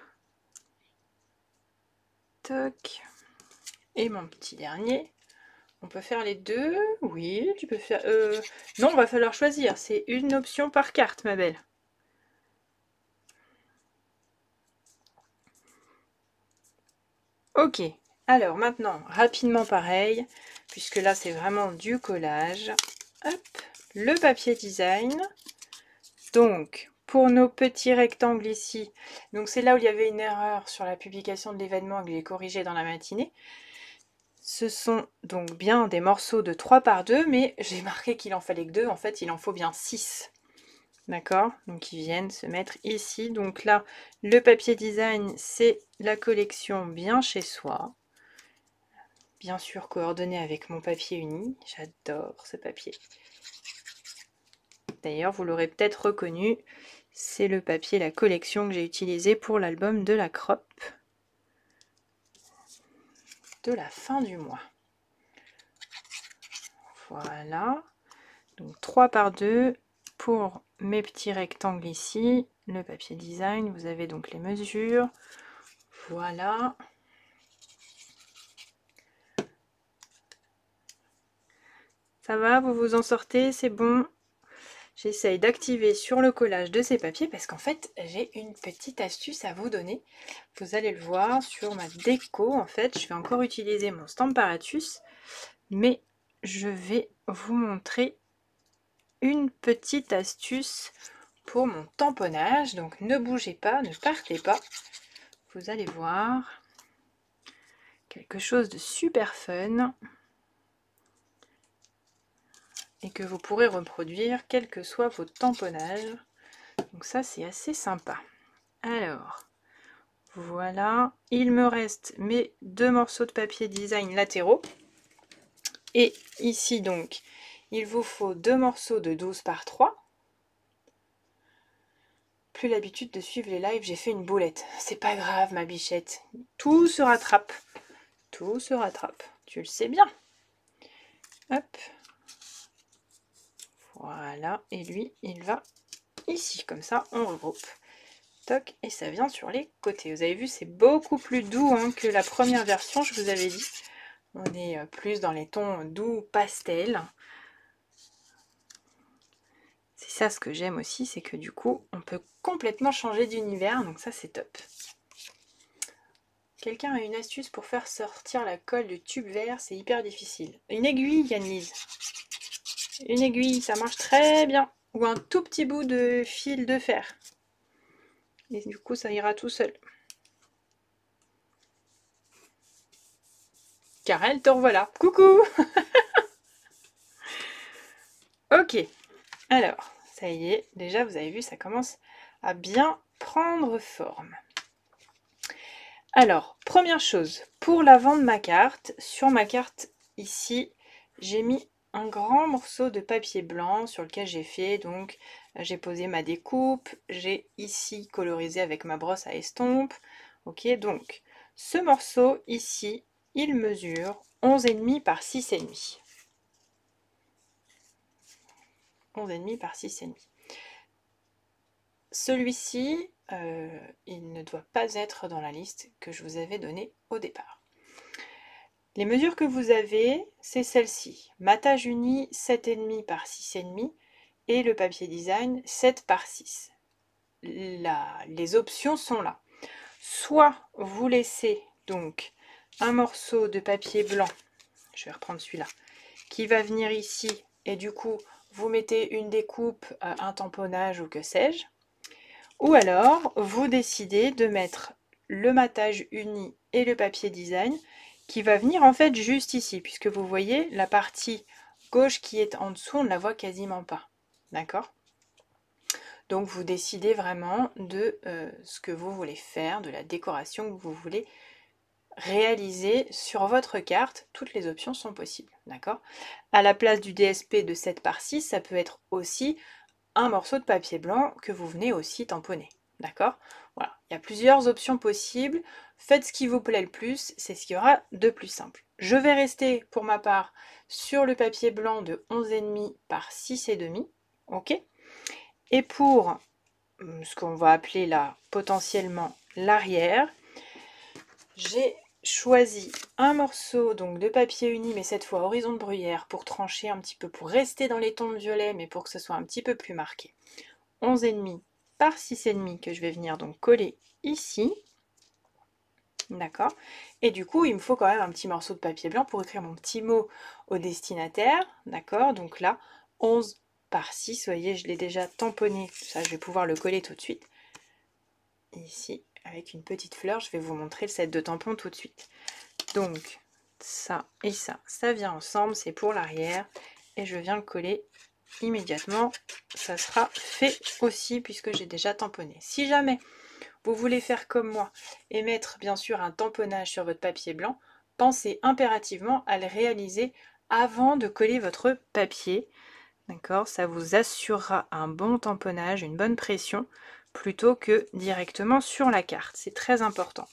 Toc. Et mon petit dernier. On peut faire les deux. Oui, tu peux faire... Non, on va falloir choisir. C'est une option par carte, ma belle. Ok. Alors maintenant, rapidement pareil, puisque là c'est vraiment du collage. Hop, le papier design. Donc, pour nos petits rectangles ici, donc c'est là où il y avait une erreur sur la publication de l'événement que j'ai corrigé dans la matinée. Ce sont donc bien des morceaux de 3 par 2, mais j'ai marqué qu'il en fallait que 2, en fait il en faut bien 6. D'accord? Donc ils viennent se mettre ici. Donc là, le papier design, c'est la collection bien chez soi. Bien sûr coordonné avec mon papier uni. J'adore ce papier. D'ailleurs, vous l'aurez peut-être reconnu, c'est le papier La Collection que j'ai utilisé pour l'album de la crop de la fin du mois. Voilà. Donc 3 par 2 pour mes petits rectangles ici. Le papier design, vous avez donc les mesures. Voilà. Ça va, vous vous en sortez, c'est bon. J'essaye d'activer sur le collage de ces papiers parce qu'en fait, j'ai une petite astuce à vous donner. Vous allez le voir sur ma déco. En fait, je vais encore utiliser mon Stamparatus, mais je vais vous montrer une petite astuce pour mon tamponnage. Donc, ne bougez pas, ne partez pas. Vous allez voir quelque chose de super fun et que vous pourrez reproduire quel que soit votre tamponnage. Donc ça, c'est assez sympa. Alors, voilà, il me reste mes 2 morceaux de papier design latéraux. Et ici, donc, il vous faut 2 morceaux de 12 par 3. Plus l'habitude de suivre les lives, j'ai fait une boulette. C'est pas grave, ma bichette. Tout se rattrape. Tout se rattrape. Tu le sais bien. Hop. Voilà. Et lui, il va ici. Comme ça, on regroupe. Toc. Et ça vient sur les côtés. Vous avez vu, c'est beaucoup plus doux hein, que la première version, je vous avais dit. On est plus dans les tons doux pastel. C'est ça ce que j'aime aussi, c'est que du coup, on peut complètement changer d'univers. Donc ça, c'est top. Quelqu'un a une astuce pour faire sortir la colle du tube vert, c'est hyper difficile. Une aiguille, Yann-Lise. Une aiguille, ça marche très bien. Ou un tout petit bout de fil de fer. Et du coup, ça ira tout seul. Karel, te revoilà. Coucou. Ok. Alors, ça y est. Déjà, vous avez vu, ça commence à bien prendre forme. Alors, première chose, pour l'avant de ma carte, sur ma carte ici, j'ai mis un grand morceau de papier blanc sur lequel j'ai fait, donc j'ai posé ma découpe, j'ai ici colorisé avec ma brosse à estompe. Ok, donc ce morceau ici, il mesure 11,5 par 6,5. 11,5 par 6,5. Celui-ci, il ne doit pas être dans la liste que je vous avais donnée au départ. Les mesures que vous avez, c'est celle-ci. Matage uni 7,5 par 6,5 et le papier design 7 par 6. Les options sont là. Soit vous laissez donc un morceau de papier blanc, je vais reprendre celui-là, qui va venir ici et du coup vous mettez une découpe, un tamponnage ou que sais-je. Ou alors vous décidez de mettre le matage uni et le papier design qui va venir en fait juste ici, puisque vous voyez la partie gauche qui est en dessous, on ne la voit quasiment pas. D'accord? Donc vous décidez vraiment de ce que vous voulez faire, de la décoration que vous voulez réaliser sur votre carte. Toutes les options sont possibles. D'accord? À la place du DSP de 7 par 6, ça peut être aussi un morceau de papier blanc que vous venez aussi tamponner. D'accord? Voilà, il y a plusieurs options possibles. Faites ce qui vous plaît le plus, c'est ce qu'il y aura de plus simple. Je vais rester pour ma part sur le papier blanc de 11,5 par 6,5. Ok? Et pour ce qu'on va appeler là potentiellement l'arrière, j'ai choisi un morceau donc de papier uni, mais cette fois horizon de bruyère, pour trancher un petit peu, pour rester dans les tons de violet, mais pour que ce soit un petit peu plus marqué. 11,5 par 6,5 que je vais venir donc coller ici. D'accord. Et du coup, il me faut quand même un petit morceau de papier blanc pour écrire mon petit mot au destinataire. D'accord. Donc là, 11 par 6, vous voyez, je l'ai déjà tamponné. Ça, je vais pouvoir le coller tout de suite. Ici, avec une petite fleur, je vais vous montrer le set de tampons tout de suite. Donc, ça et ça vient ensemble, c'est pour l'arrière. Et je viens le coller immédiatement. Ça sera fait aussi puisque j'ai déjà tamponné. Si jamais vous voulez faire comme moi et mettre bien sûr un tamponnage sur votre papier blanc, pensez impérativement à le réaliser avant de coller votre papier. D'accord, ça vous assurera un bon tamponnage, une bonne pression, plutôt que directement sur la carte. C'est très important.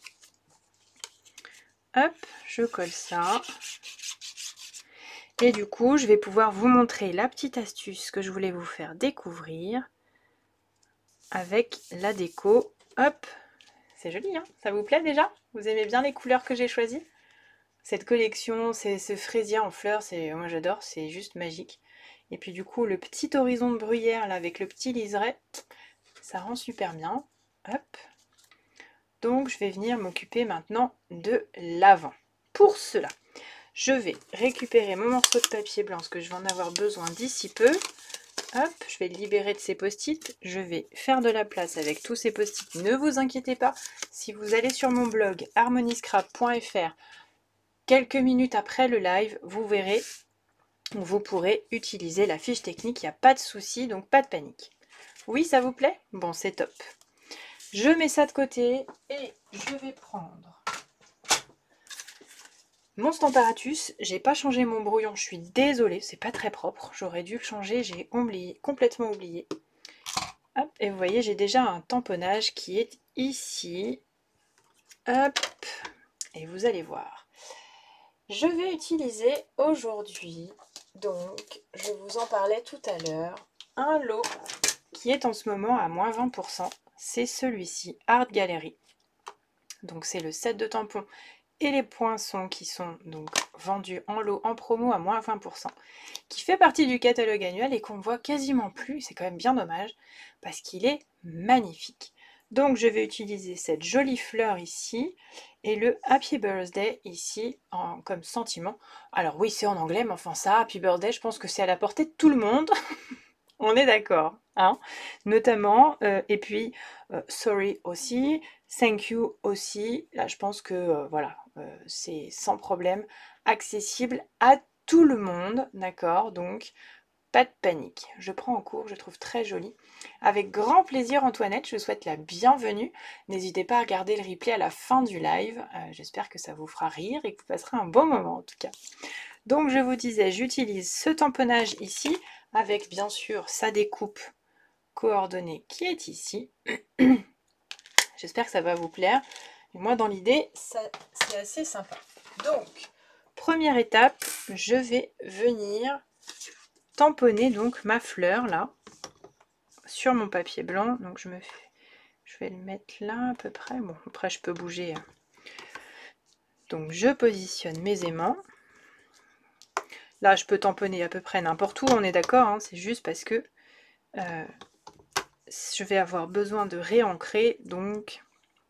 Hop, je colle ça. Et du coup, je vais pouvoir vous montrer la petite astuce que je voulais vous faire découvrir avec la déco. Hop, c'est joli, hein? Ça vous plaît déjà? Vous aimez bien les couleurs que j'ai choisies? Cette collection, c'est ce fraisier en fleurs, moi j'adore, c'est juste magique. Et puis du coup, le petit horizon de bruyère là avec le petit liseré, ça rend super bien. Hop. Donc je vais venir m'occuper maintenant de l'avant. Pour cela, je vais récupérer mon morceau de papier blanc, parce que je vais en avoir besoin d'ici peu. Hop, je vais le libérer de ces post-it. Je vais faire de la place avec tous ces post-it. Ne vous inquiétez pas, si vous allez sur mon blog harmoniscrap.fr, quelques minutes après le live, vous verrez, vous pourrez utiliser la fiche technique, il n'y a pas de souci, donc pas de panique. Oui, ça vous plaît? Bon, c'est top. Je mets ça de côté et je vais prendre mon Stamparatus. J'ai pas changé mon brouillon, je suis désolée, c'est pas très propre. J'aurais dû le changer, j'ai complètement oublié. Hop, et vous voyez, j'ai déjà un tamponnage qui est ici. Hop, et vous allez voir. Je vais utiliser aujourd'hui, donc je vous en parlais tout à l'heure, un lot qui est en ce moment à moins 20%. C'est celui-ci, Art Gallery. Donc c'est le set de tampons et les poinçons qui sont donc vendus en lot, en promo à moins 20%, qui fait partie du catalogue annuel et qu'on voit quasiment plus. C'est quand même bien dommage parce qu'il est magnifique. Donc je vais utiliser cette jolie fleur ici et le Happy Birthday ici comme sentiment. Alors oui, c'est en anglais, mais enfin ça, Happy Birthday, je pense que c'est à la portée de tout le monde. On est d'accord, hein, notamment, et puis sorry aussi, thank you aussi. Là, je pense que voilà, c'est sans problème accessible à tout le monde, d'accord? Donc, pas de panique. Je prends en cours, je trouve très joli. Avec grand plaisir, Antoinette, je vous souhaite la bienvenue. N'hésitez pas à regarder le replay à la fin du live. J'espère que ça vous fera rire et que vous passerez un bon moment en tout cas. Donc, je vous disais, j'utilise ce tamponnage ici, avec bien sûr sa découpe coordonnée qui est ici. J'espère que ça va vous plaire. Et moi, dans l'idée, c'est assez sympa. Donc, première étape, je vais venir tamponner donc ma fleur là sur mon papier blanc. Donc je vais le mettre là à peu près. Bon, après je peux bouger. Donc je positionne mes aimants. Là, je peux tamponner à peu près n'importe où, on est d'accord, hein, c'est juste parce que je vais avoir besoin de réancrer, donc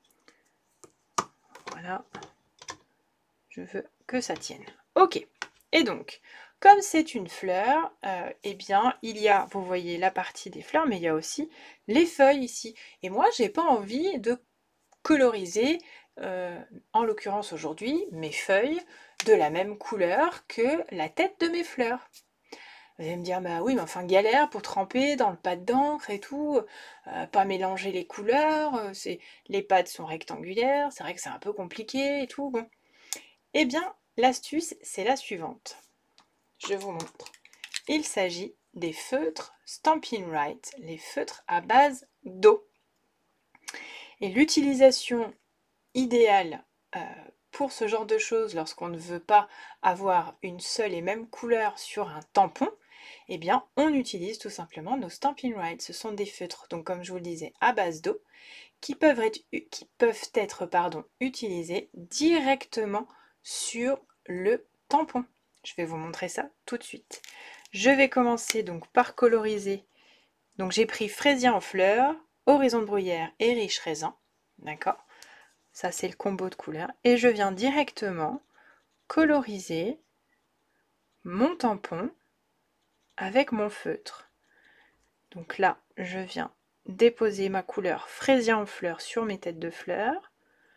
voilà, je veux que ça tienne. Ok, et donc, comme c'est une fleur, eh bien, il y a, vous voyez la partie des fleurs, mais il y a aussi les feuilles ici. Et moi, j'ai pas envie de coloriser, en l'occurrence aujourd'hui, mes feuilles de la même couleur que la tête de mes fleurs. Vous allez me dire, bah oui, mais enfin galère pour tremper dans le pad d'encre et tout, pas mélanger les couleurs, les pads sont rectangulaires, c'est vrai que c'est un peu compliqué et tout, bon. Eh bien, l'astuce, c'est la suivante. Je vous montre. Il s'agit des feutres Stampin' Right, les feutres à base d'eau. Et l'utilisation idéale pour ce genre de choses, lorsqu'on ne veut pas avoir une seule et même couleur sur un tampon, eh bien, on utilise tout simplement nos Stampin' Rite. Ce sont des feutres, donc comme je vous le disais, à base d'eau, qui peuvent être utilisés directement sur le tampon. Je vais vous montrer ça tout de suite. Je vais commencer donc par coloriser. Donc j'ai pris fraisier en fleurs, horizon de bruyère et riche raisin. D'accord? Ça c'est le combo de couleurs. Et je viens directement coloriser mon tampon avec mon feutre. Donc là, je viens déposer ma couleur fraisier en fleurs sur mes têtes de fleurs.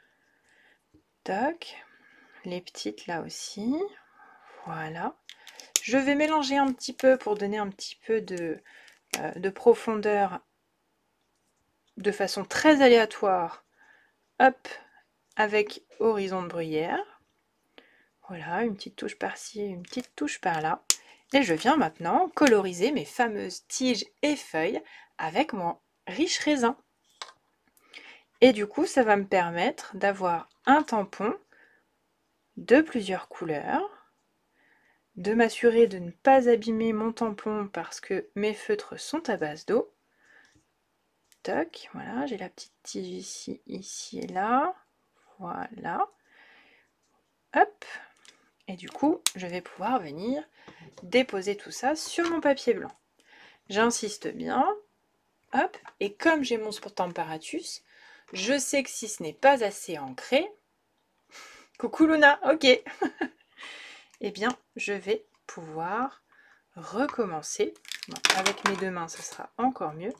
Toc. Les petites là aussi. Voilà. Je vais mélanger un petit peu pour donner un petit peu de profondeur de façon très aléatoire. Hop, avec horizon de bruyère. Voilà, une petite touche par-ci, une petite touche par-là. Et je viens maintenant coloriser mes fameuses tiges et feuilles avec mon riche raisin. Et du coup, ça va me permettre d'avoir un tampon de plusieurs couleurs, de m'assurer de ne pas abîmer mon tampon parce que mes feutres sont à base d'eau. Toc, voilà, j'ai la petite tige ici, ici et là. Voilà. Hop. Et du coup, je vais pouvoir venir déposer tout ça sur mon papier blanc. J'insiste bien. Hop. Et comme j'ai mon Stamparatus, je sais que si ce n'est pas assez ancré, coucou Luna, ok. Eh bien, je vais pouvoir recommencer. Bon, avec mes deux mains, ça sera encore mieux.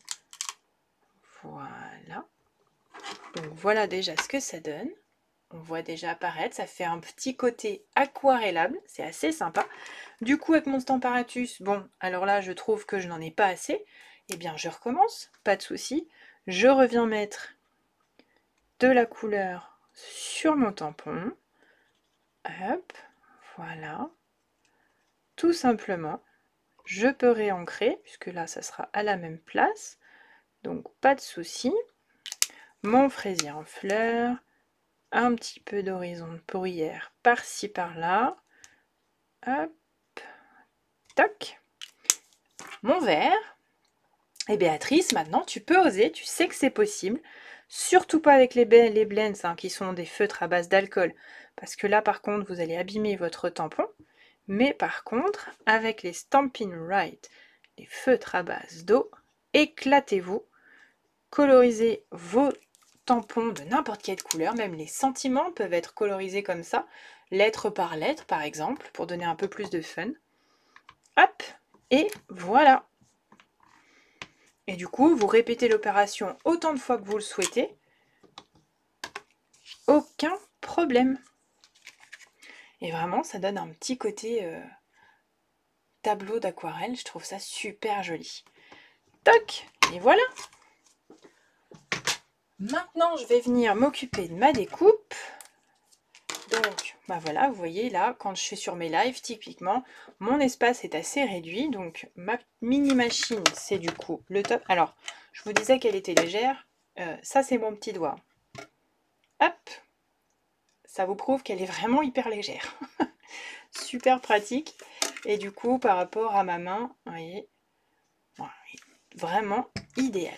Voilà. Donc voilà déjà ce que ça donne. On voit déjà apparaître, ça fait un petit côté aquarellable, c'est assez sympa. Du coup, avec mon Stamparatus, bon, alors là, je trouve que je n'en ai pas assez. Eh bien, je recommence, pas de souci. Je reviens mettre de la couleur sur mon tampon. Hop, voilà. Tout simplement, je peux réancrer, puisque là, ça sera à la même place. Donc, pas de souci. Mon fraisier en fleurs, un petit peu d'horizon de bruyère par-ci par-là. Hop, toc. Mon verre. Et Béatrice, maintenant tu peux oser, tu sais que c'est possible. Surtout pas avec les blends hein, qui sont des feutres à base d'alcool. Parce que là par contre vous allez abîmer votre tampon. Mais par contre, avec les Stampin' Rite, les feutres à base d'eau, éclatez-vous. Colorisez vos tampons de n'importe quelle couleur, même les sentiments peuvent être colorisés comme ça, lettre par lettre par exemple, pour donner un peu plus de fun. Hop, et voilà. Et du coup, vous répétez l'opération autant de fois que vous le souhaitez. Aucun problème. Et vraiment, ça donne un petit côté tableau d'aquarelle. Je trouve ça super joli. Toc, et voilà. Maintenant, je vais venir m'occuper de ma découpe. Donc, bah voilà, vous voyez là, quand je suis sur mes lives, typiquement, mon espace est assez réduit. Donc, ma mini machine, c'est du coup le top. Alors, je vous disais qu'elle était légère. Ça, c'est mon petit doigt. Hop, ça vous prouve qu'elle est vraiment hyper légère. Super pratique. Et du coup, par rapport à ma main, vous voyez, vraiment idéal.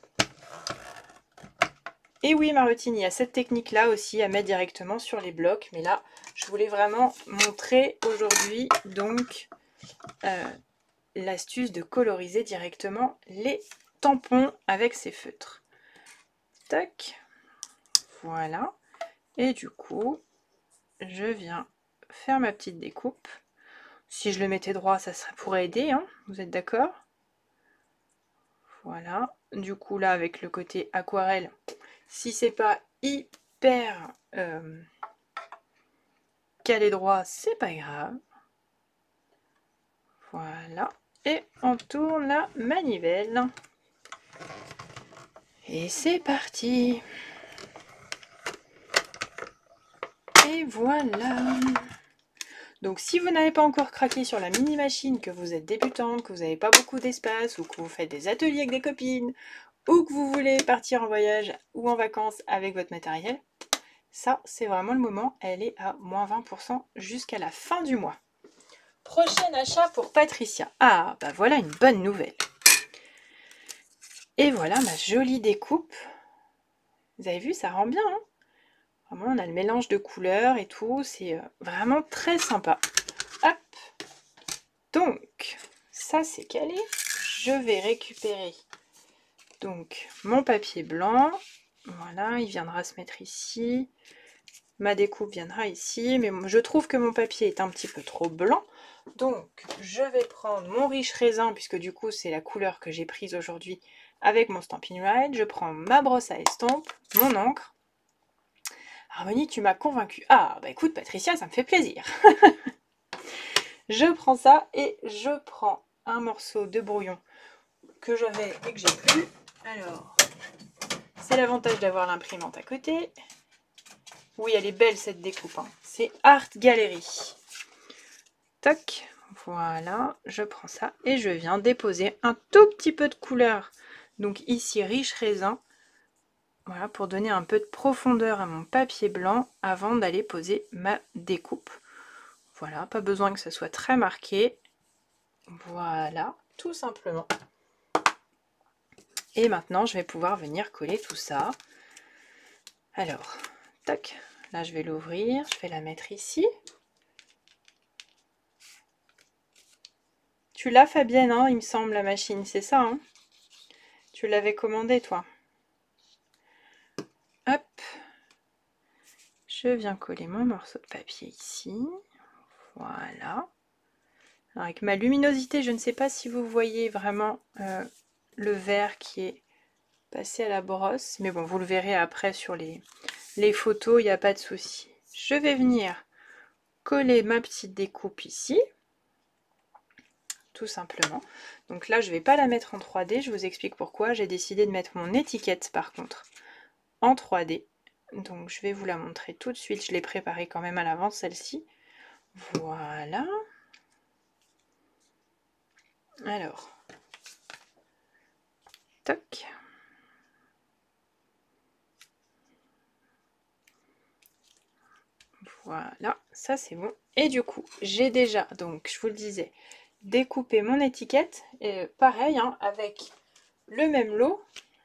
Et oui, Marotine, il y a cette technique-là aussi à mettre directement sur les blocs. Mais là, je voulais vraiment montrer aujourd'hui donc l'astuce de coloriser directement les tampons avec ces feutres. Tac, voilà. Et du coup, je viens faire ma petite découpe. Si je le mettais droit, ça pourrait aider, hein, vous êtes d'accord? Voilà. Du coup, là, avec le côté aquarelle, si c'est pas hyper calé droit, c'est pas grave. Voilà. Et on tourne la manivelle. Et c'est parti. Et voilà. Donc si vous n'avez pas encore craqué sur la mini machine, que vous êtes débutante, que vous n'avez pas beaucoup d'espace, ou que vous faites des ateliers avec des copines, ou que vous voulez partir en voyage ou en vacances avec votre matériel, ça c'est vraiment le moment. Elle est à moins 20% jusqu'à la fin du mois. prochain achat pour Patricia. Ah, bah voilà une bonne nouvelle. Et voilà ma jolie découpe. Vous avez vu, ça rend bien, hein? Vraiment, on a le mélange de couleurs et tout. C'est vraiment très sympa. Hop. Donc, ça c'est calé. Je vais récupérer donc mon papier blanc. Voilà, il viendra se mettre ici. Ma découpe viendra ici. Mais je trouve que mon papier est un petit peu trop blanc. Donc, je vais prendre mon riche raisin, puisque du coup, c'est la couleur que j'ai prise aujourd'hui avec mon Stampin' Ride. Je prends ma brosse à estompe, mon encre. Harmonie, tu m'as convaincue. Ah, bah écoute, Patricia, ça me fait plaisir. Je prends ça et je prends un morceau de brouillon que j'avais et que j'ai plus. Alors, c'est l'avantage d'avoir l'imprimante à côté. Oui, elle est belle cette découpe, hein. C'est Art Gallery. Toc, voilà, je prends ça et je viens déposer un tout petit peu de couleur. Donc ici, riche raisin. Voilà, pour donner un peu de profondeur à mon papier blanc avant d'aller poser ma découpe. Voilà, pas besoin que ça soit très marqué. Voilà, tout simplement. Et maintenant, je vais pouvoir venir coller tout ça. Alors, tac, là je vais l'ouvrir, je vais la mettre ici. Tu l'as, Fabienne, hein, il me semble, la machine, c'est ça, hein? Tu l'avais commandée, toi. Hop. Je viens coller mon morceau de papier ici. Voilà. Alors, avec ma luminosité, je ne sais pas si vous voyez vraiment le vert qui est passé à la brosse. Mais bon, vous le verrez après sur les photos, il n'y a pas de souci. Je vais venir coller ma petite découpe ici. Tout simplement. Donc là, je ne vais pas la mettre en 3D. Je vous explique pourquoi. J'ai décidé de mettre mon étiquette, par contre, en 3D. Donc, je vais vous la montrer tout de suite. Je l'ai préparée quand même à l'avance, celle-ci. Voilà. Alors, toc. Voilà, ça c'est bon. Et du coup, j'ai déjà, donc je vous le disais, découpé mon étiquette. Et pareil, hein, avec le même lot.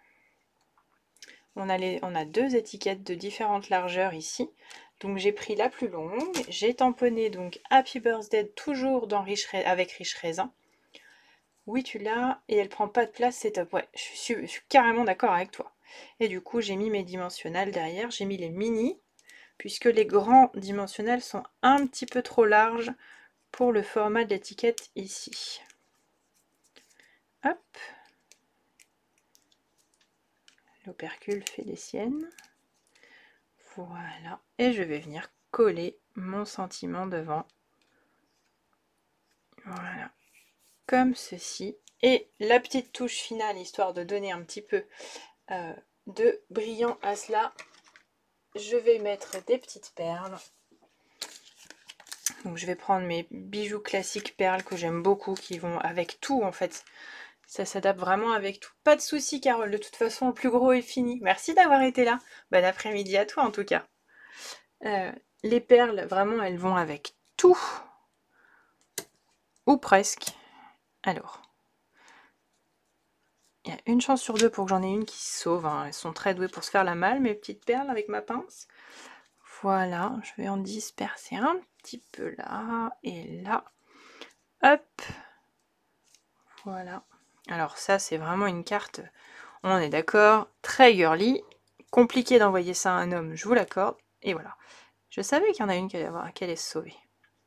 On a deux étiquettes de différentes largeurs ici. Donc j'ai pris la plus longue. J'ai tamponné donc Happy Birthday toujours dans avec Riche Raisin. Oui, tu l'as et elle prend pas de place, c'est top. Ouais, je suis carrément d'accord avec toi. Et du coup, j'ai mis mes dimensionnels derrière. J'ai mis les mini, puisque les grands dimensionnels sont un petit peu trop larges pour le format de l'étiquette ici. Hop. L'opercule fait des siennes. Voilà. Et je vais venir coller mon sentiment devant. Voilà. Comme ceci. Et la petite touche finale, histoire de donner un petit peu de brillant à cela, je vais mettre des petites perles. Donc je vais prendre mes bijoux classiques perles que j'aime beaucoup, qui vont avec tout en fait. Ça s'adapte vraiment avec tout. Pas de souci, Carole, de toute façon le plus gros est fini. Merci d'avoir été là. Bon après-midi à toi en tout cas. Les perles, vraiment, elles vont avec tout. Ou presque. Alors, il y a une chance sur deux pour que j'en ai une qui se sauve, hein. Elles sont très douées pour se faire la malle, mes petites perles, avec ma pince. Voilà, je vais en disperser un petit peu là et là. Hop. Voilà. Alors ça, c'est vraiment une carte, on est d'accord, très girly. Compliqué d'envoyer ça à un homme, je vous l'accorde. Et voilà. Je savais qu'il y en a une qui allait se sauver.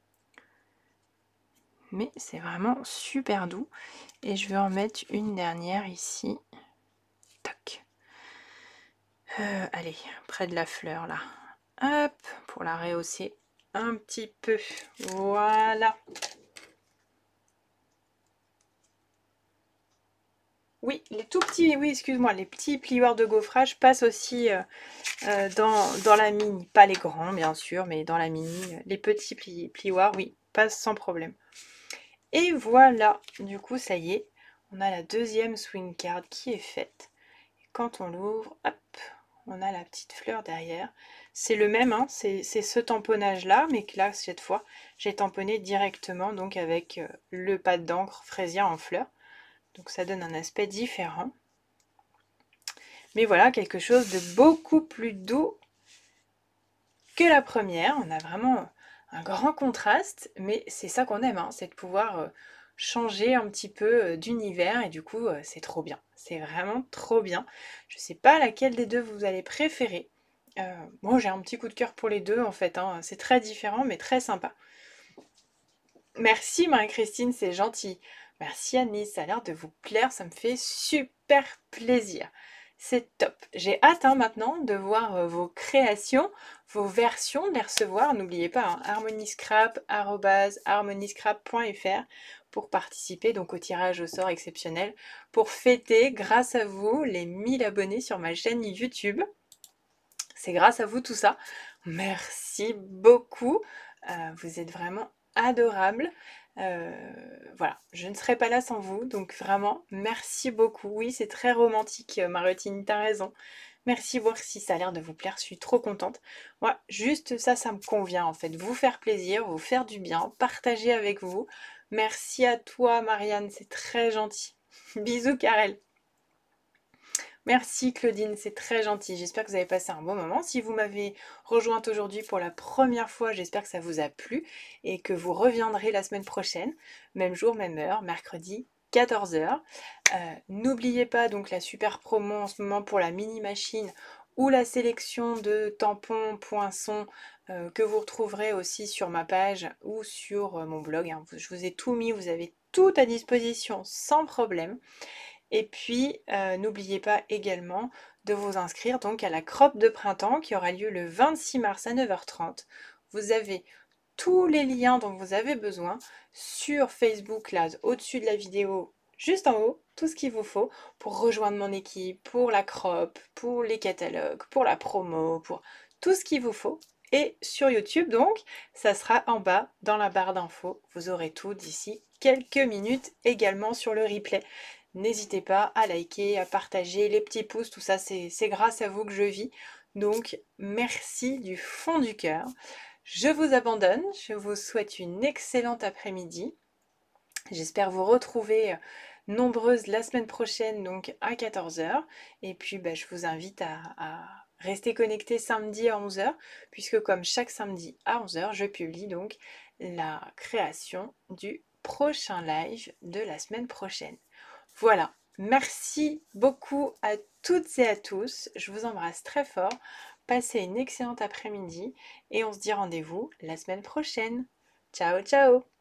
Mais c'est vraiment super doux. Et je vais en mettre une dernière ici. Toc. Allez, près de la fleur là. Hop, pour la rehausser un petit peu. Voilà. Oui, les tout petits, oui, excuse-moi, les petits plioirs de gaufrage passent aussi dans la mini. Pas les grands, bien sûr, mais dans la mini. Les petits plioirs, oui, passent sans problème. Et voilà, du coup, ça y est, on a la deuxième swing card qui est faite. Et quand on l'ouvre, hop, on a la petite fleur derrière. C'est le même, hein, c'est ce tamponnage là, mais que là cette fois j'ai tamponné directement donc avec le pad d'encre fraisière en fleurs. Donc ça donne un aspect différent. Mais voilà, quelque chose de beaucoup plus doux que la première. On a vraiment un grand contraste, mais c'est ça qu'on aime, hein, c'est de pouvoir changer un petit peu d'univers et du coup c'est trop bien. C'est vraiment trop bien. Je sais pas laquelle des deux vous allez préférer. Moi j'ai un petit coup de cœur pour les deux en fait, hein. C'est très différent mais très sympa. Merci Marie-Christine, c'est gentil. Merci Anis, ça a l'air de vous plaire, ça me fait super plaisir. C'est top. J'ai hâte hein, maintenant de voir vos créations, vos versions, de les recevoir. N'oubliez pas, hein, harmoniscrap@harmoniscrap.fr pour participer donc au tirage au sort exceptionnel pour fêter grâce à vous les 1000 abonnés sur ma chaîne YouTube. C'est grâce à vous tout ça. Merci beaucoup. Vous êtes vraiment adorables. Voilà, je ne serais pas là sans vous, donc vraiment, merci beaucoup. Oui, c'est très romantique, Marotine, t'as raison. Merci, voir si ça a l'air de vous plaire, je suis trop contente. Moi, juste ça, ça me convient en fait. Vous faire plaisir, vous faire du bien, partager avec vous. Merci à toi, Marianne, c'est très gentil. Bisous, Karel. Merci Claudine, c'est très gentil. J'espère que vous avez passé un bon moment. Si vous m'avez rejointe aujourd'hui pour la première fois, j'espère que ça vous a plu et que vous reviendrez la semaine prochaine, même jour, même heure, mercredi 14h. N'oubliez pas donc la super promo en ce moment pour la mini machine ou la sélection de tampons, poinçons que vous retrouverez aussi sur ma page ou sur mon blog, hein. Je vous ai tout mis, vous avez tout à disposition sans problème. Et puis, n'oubliez pas également de vous inscrire donc à la crop de printemps qui aura lieu le 26 mars à 9h30. Vous avez tous les liens dont vous avez besoin sur Facebook, là, au-dessus de la vidéo, juste en haut, tout ce qu'il vous faut pour rejoindre mon équipe, pour la crop, pour les catalogues, pour la promo, pour tout ce qu'il vous faut. Et sur YouTube, donc, ça sera en bas dans la barre d'infos. Vous aurez tout d'ici quelques minutes également sur le replay. N'hésitez pas à liker, à partager, les petits pouces, tout ça, c'est grâce à vous que je vis. Donc, merci du fond du cœur. Je vous abandonne, je vous souhaite une excellente après-midi. J'espère vous retrouver nombreuses la semaine prochaine, donc à 14h. Et puis, je vous invite à rester connectés samedi à 11h, puisque comme chaque samedi à 11h, je publie donc la création du prochain live de la semaine prochaine. Voilà, merci beaucoup à toutes et à tous. Je vous embrasse très fort. Passez une excellente après-midi et on se dit rendez-vous la semaine prochaine. Ciao, ciao!